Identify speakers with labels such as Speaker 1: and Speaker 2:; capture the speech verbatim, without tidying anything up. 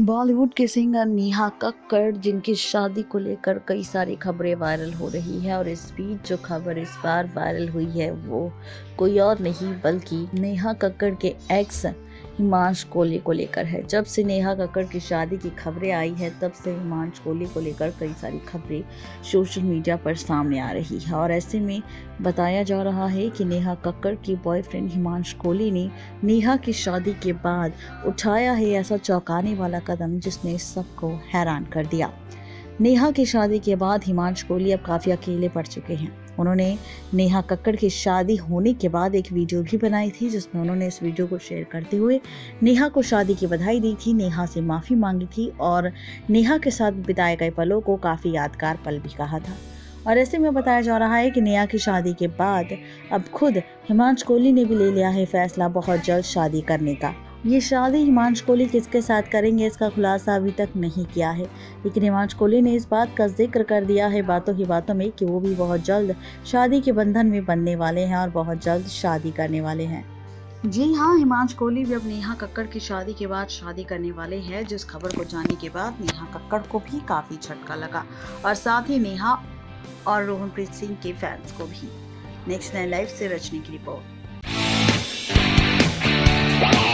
Speaker 1: बॉलीवुड के सिंगर नेहा कक्कड़, जिनकी शादी को लेकर कई सारी खबरें वायरल हो रही है, और इस बीच जो खबर इस बार वायरल हुई है वो कोई और नहीं बल्कि नेहा कक्कड़ के एक्स हिमांश कोहली को लेकर है। जब से नेहा कक्कड़ की शादी की खबरें आई है तब से हिमांश कोहली को लेकर कई सारी खबरें सोशल मीडिया पर सामने आ रही है, और ऐसे में बताया जा रहा है कि नेहा कक्कड़ की बॉयफ्रेंड हिमांश कोहली ने नेहा की शादी के बाद उठाया है ऐसा चौंकाने वाला कदम जिसने सबको हैरान कर दिया। नेहा की शादी के बाद हिमांश कोहली अब काफी अकेले पड़ चुके हैं। उन्होंने नेहा कक्कड़ की शादी होने के बाद एक वीडियो भी बनाई थी, जिसमें उन्होंने इस वीडियो को शेयर करते हुए नेहा को शादी की बधाई दी थी, नेहा से माफी मांगी थी और नेहा के साथ बिताए गए पलों को काफी यादगार पल भी कहा था। और ऐसे में बताया जा रहा है कि नेहा की शादी के बाद अब खुद हिमांश कोहली ने भी ले लिया है फैसला बहुत जल्द शादी करने का। ये शादी हिमांश कोहली किसके साथ करेंगे इसका खुलासा अभी तक नहीं किया है, लेकिन हिमांश कोहली ने इस बात का जिक्र कर दिया है बातों ही बातों में कि वो भी बहुत जल्द शादी के बंधन में बनने वाले हैं और बहुत जल्द शादी करने वाले हैं। जी हाँ, हिमांश कोहली भी अब नेहा कक्कड़ की शादी के बाद शादी करने वाले हैं, जिस खबर को जानने के बाद नेहा कक्कड़ को भी काफी झटका लगा और साथ ही नेहा और रोहनप्रीत सिंह के फैंस को भी। नेक्स्ट नाइन लाइव से रचनी की रिपोर्ट।